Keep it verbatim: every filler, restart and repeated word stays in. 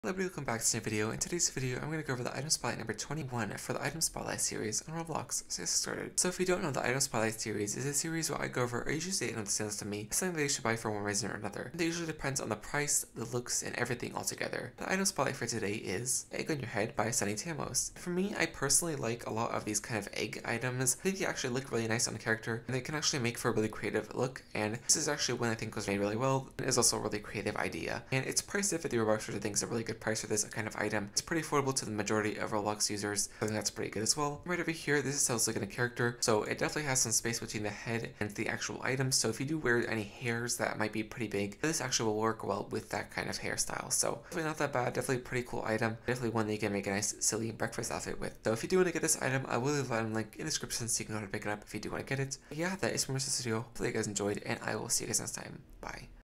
Hello everybody, welcome back to a new video. In today's video, I'm going to go over the item spotlight number twenty-one for the item spotlight series on Roblox. So let's get started. So if you don't know, the item spotlight series is a series where I go over or usually say item that stands to me, something that you should buy for one reason or another. And it usually depends on the price, the looks, and everything altogether. The item spotlight for today is Egg on Your Head by Sunny Tamos. For me, I personally like a lot of these kind of egg items. I think they actually look really nice on a character, and they can actually make for a really creative look. And this is actually one I think was made really well, and is also a really creative idea. And it's priced at fifty Robux, which I think is a really good price for this kind of item. It's pretty affordable to the majority of Roblox users. I think that's pretty good as well. Right over here, this is how it's looking a character. So it definitely has some space between the head and the actual item. So if you do wear any hairs that might be pretty big, this actually will work well with that kind of hairstyle. So definitely not that bad. Definitely a pretty cool item. Definitely one that you can make a nice silly breakfast outfit with. So if you do want to get this item, I will leave a link in the description so you can go to pick it up if you do want to get it. But yeah, that is from this video. Hopefully you guys enjoyed, and I will see you guys next time. Bye.